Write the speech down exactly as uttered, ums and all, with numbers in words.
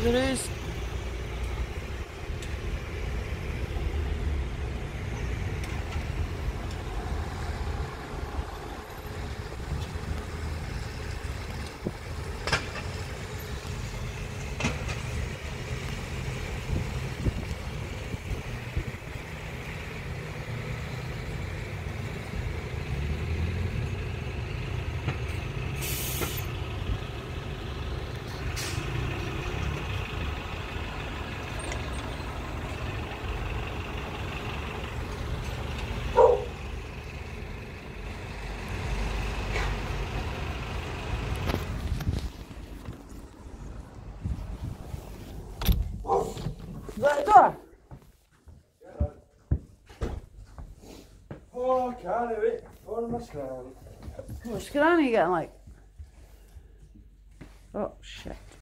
There is. Is that the door? Oh, I can't do it. Oh, my scran. What scran are you getting like? Oh shit.